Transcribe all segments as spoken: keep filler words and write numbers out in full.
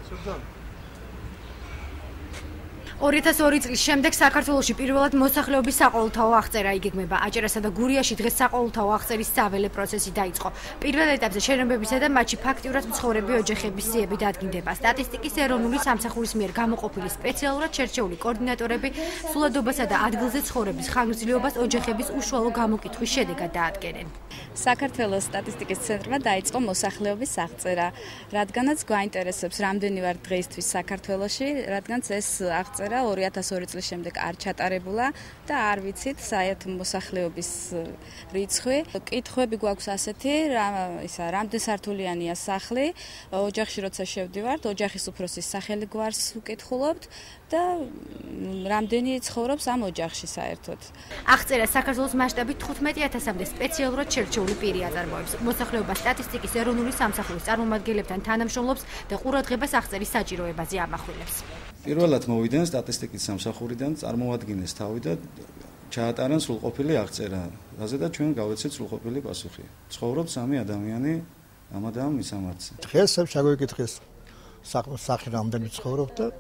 ორი ათას ორი წლის შემდეგ საქართველოში პირველად მოსახლეობის საყოველთაო აღწერა იგეგმება. აჭარასა და გურიაში დღეს საყოველთაო აღწერის საველე პროცესი დაიწყო. პირველ ეტაპზე შენობებისა და მათში ფაქტიურად მცხოვრები ოჯახების სიები დადგინდება. სტატისტიკის ეროვნული სამსახურის მიერ გამოყოფილი სპეციალურად შერჩეული კოორდინატორები სულადობასა და ადგილზე ცხოვრების ხანგრძლივობას ოჯახების უშუალო გამოკითხვის შედეგად დაადგენენ. საქართველოს სტატისტიკის ცენტრმა დაიწყო მოსახლეობის აღწერა, რადგანაც გვაინტერესებს რამდენი ვარ დღეისთვის საქართველოში, რადგანაც ეს აღწერა ორი ათას ორი წლის შემდეგ არ ჩატარებულა და არ ვიცით საერთო მოსახლეობის რიცხვი. კითხვები გვაქვს ასეთი, ისა რამდენ სართულიანია სახლი, ოჯახში როცა შევდივართ, ოჯახის უფროსის სახელი გვარს ვკითხულობთ და რამდენი ცხოვრობს ამ ოჯახში საერთოდ. აღწერა საქართველოს მასშტაბით თხუთმეტი ათასამდე სპეციალურად შერჩეული პირი აწარმოებს. მოსახლეობა სტატისტიკის ეროვნული სამსახურის წარმომადგენლებთან თანამშრომლობს და ყურადღებას აღწერის საჭიროებაზე ამახვილებს. პირველად მოვიდნენ სტატისტიკის სამსახურიდან, წარმოადგენეს თავი და ჩაატარαν სრულყოფილი აღწერა, რაზედაც ჩვენ გავეცეთ სრულყოფილი პასუხი. ცხოვრობს სამი ადამიანი ამ და ამ მისამართზე. დღეს შეგვიკითხეს სახე რამდენი ცხოვრობ და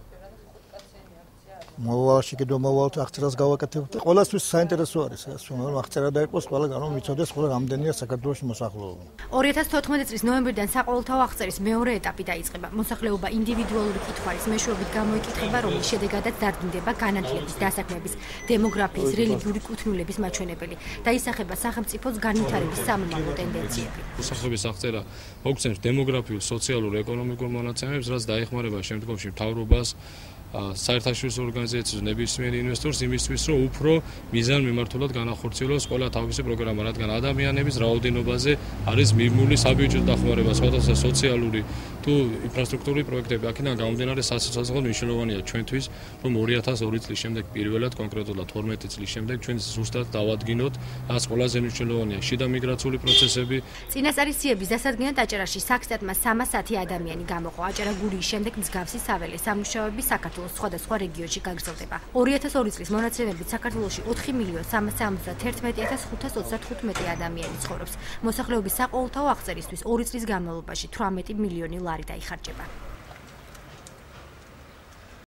მოვალში კიდევ მოვალთ აღწერას გავაკეთებთ. ყველასთვის საინტერესო არის ეს, რომ აღწერა დაიყოს, ყველა განო მიცოდეს, ყველა რამდენია საქართველოს მოსახლეობა. ორი ათას თოთხმეტი წლის ნოემბრიდან საყოველთაო აღწერის მეორე ეტაპი დაიწყება. მოსახლეობა ინდივიდუალური კითხვარის მეშვეობით გამოიკითხება, რომლის შედეგადაც დადგინდება განათლების, დასაქმების, დემოგრაფიის, რელიგიური კუთვნილების მაჩვენებელი და ისახება სახელმწიფოს განვითარების სამომავლო ტენდენციები. მოსახლეობის აღწერა მოგცემს დემოგრაფიულ, სოციალურ, ეკონომიკურ მონაცემებს, რაც დაეხმარება შემდგომში მთავრობას საერთაშორისო ორგანიზაციის ნებისმიერ ინვესტორს იმისთვის, რომ უფრო მიზანმიმართულად განახორციელოს ყველა თავისი პროგრამა, რადგან ადამიანების რაოდენობაზე არის მიმული საბიუჯეტო დახმარება, სხვადასხვა სოციალური თუ ინფრასტრუქტურული პროექტები. აქედან გამომდინარე სასიცოცხლო მნიშვნელოვანია ჩვენთვის, რომ ორი ათას ორი წლის შემდეგ პირველად კონკრეტულად თორმეტი წლის შემდეგ ჩვენ ზუსტად დავადგინოთ, რაც ყველაზე მნიშვნელოვანია შიდა მიგრაციული პროცესები. წინასწარი სიების დასადგენად აჭარაში საქსტატმა სამას ათი ადამიანი გამოყო. აჭარა-გურიის შემდეგ მსგავსი საველე სამუშაოები საქართველოს სხვადასხვა რეგიონში გაგრძელდება. ორი ათას ორი წლის მონაცემებით საქართველოში ოთხი მილიონ სამასი ორმოცდაერთმეტი ათას ხუთას ოცდათხუთმეტი ადამიანი ცხოვრობს. მოსახლეობის საყოველთაო აღწერისთვის ორი წლის განმავლობაში თვრამეტი მილიონი ლარი დაიხარჯება.